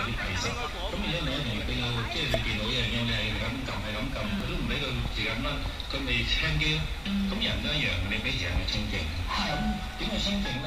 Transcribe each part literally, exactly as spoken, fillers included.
啲提示。咁而家你一定要俾佢，即係你電腦一樣嘢，你係咁撳係咁撳，佢都唔俾佢自己啦，佢咪輕機咯。咁人都一樣，你俾時間佢清靜。咁點去清靜咧？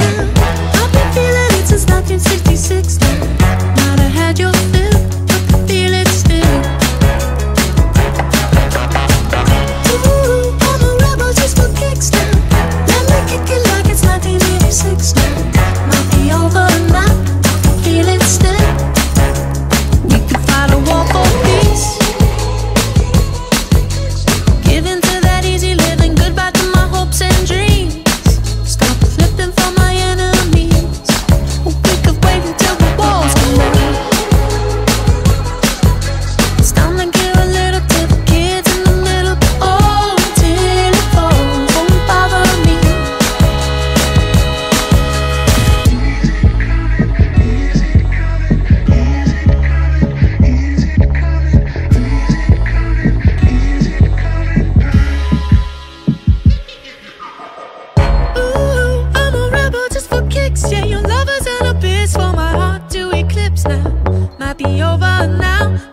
now. I've been feeling it since nineteen sixty-six now. Might have had your fill, but I feel it still. Ooh, I'm a rebel just for kicks now. Let me kick it like it's nineteen eighty-six now. Might be over now, I feel it still. We could fight a war for peace. Give in to that easy living, goodbye to my hopes and dreams. Stop flipping for my enemies. We could wait until the walls come down. It's time to give a little to the kids in the middle. Oh, until it falls, won't bother me. Ooh, I'm a rebel just for kicks. Yeah, your lovers and a biz for my heart to eclipse now. Might be over now.